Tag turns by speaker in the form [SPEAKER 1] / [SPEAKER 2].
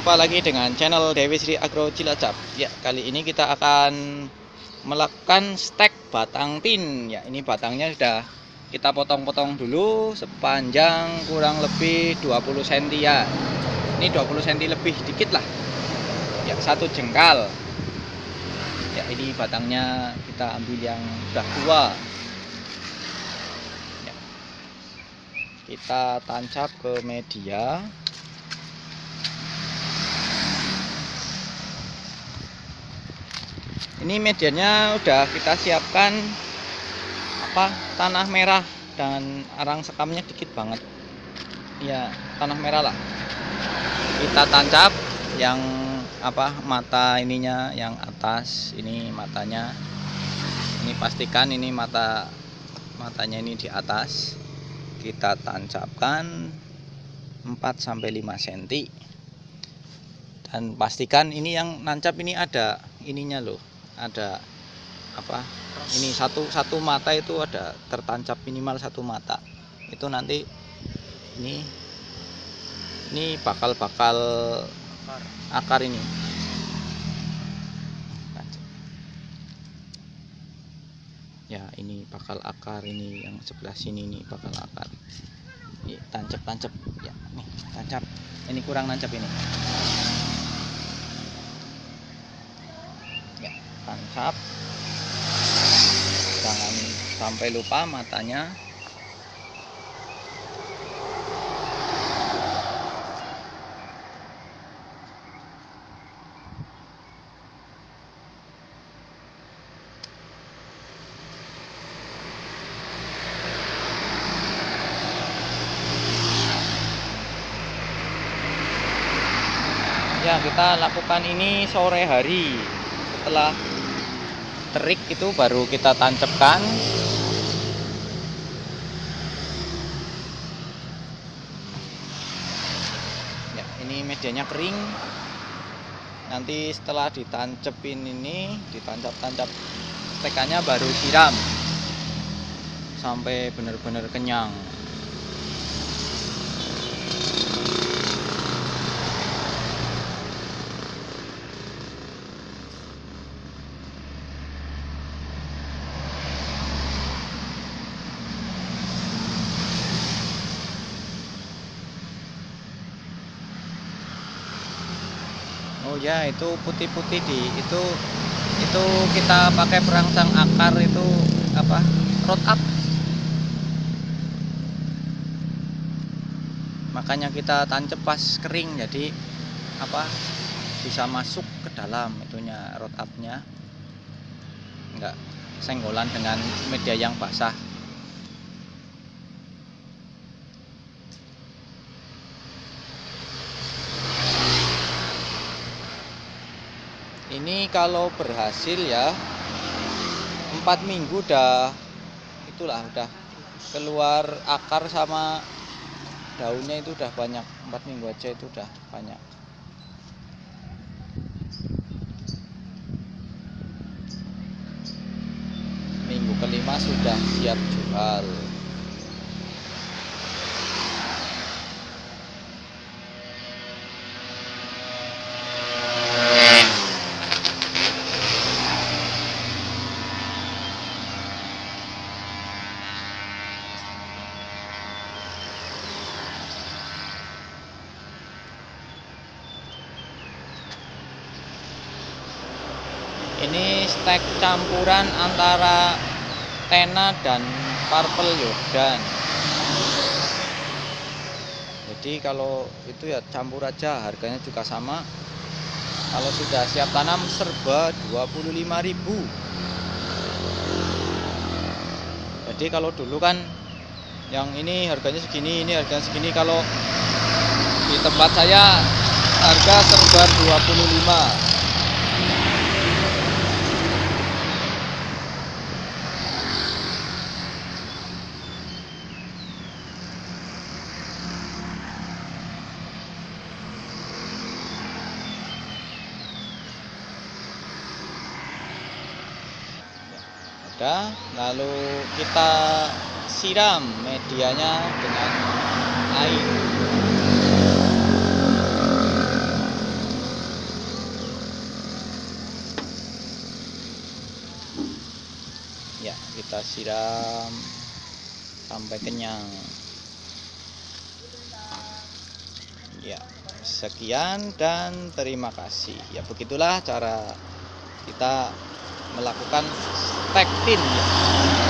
[SPEAKER 1] Jumpa lagi dengan channel Dewi Sri Agro Cilacap. Ya, kali ini kita akan melakukan stek batang tin. Ya, ini batangnya sudah kita potong-potong dulu sepanjang kurang lebih 20 cm ya. Ini 20 cm lebih dikit lah. Ya, 1 jengkal. Ya, ini batangnya kita ambil yang sudah tua. Ya. Kita tancap ke media. Ini medianya udah kita siapkan tanah merah dan arang sekamnya dikit banget. Ya, tanah merah lah. Kita tancap yang mata ininya yang atas, ini matanya. Ini pastikan ini matanya ini di atas. Kita tancapkan 4-5 cm. Dan pastikan ini yang nancap ini ada ininya loh. Ada ini satu mata itu ada tertancap minimal 1 mata. Itu nanti ini bakal akar ini. Ya, ini bakal akar, ini yang sebelah sini nih bakal akar. Ini tancap ya, nih tancap. Ini kurang nancap ini. Ya, tancap. Jangan sampai lupa matanya. Ya, kita lakukan ini sore hari. Setelah terik itu baru kita tancapkan. Ya, ini medianya kering. Nanti setelah ditancapin ini, ditancap-tancap stekannya baru siram sampai benar-benar kenyang. Oh ya, itu putih-putih itu kita pakai perangsang akar itu root up. Makanya kita tancap pas kering, jadi bisa masuk ke dalam itunya root up-nya. Enggak senggolan dengan media yang basah. Ini kalau berhasil ya 4 minggu udah keluar akar sama daunnya, itu udah banyak. 4 minggu aja itu udah banyak. Minggu kelima sudah siap jual. Ini stek campuran antara Tena dan Purple Jordan. Jadi kalau itu ya campur aja, harganya juga sama. Kalau sudah siap tanam serba 25.000. Jadi kalau dulu kan yang ini harganya segini, ini harganya segini. Kalau di tempat saya harga serba 25. Lalu kita siram medianya dengan air. Ya, kita siram sampai kenyang. Ya, sekian dan terima kasih. Ya, begitulah cara kita melakukan stek tin ya.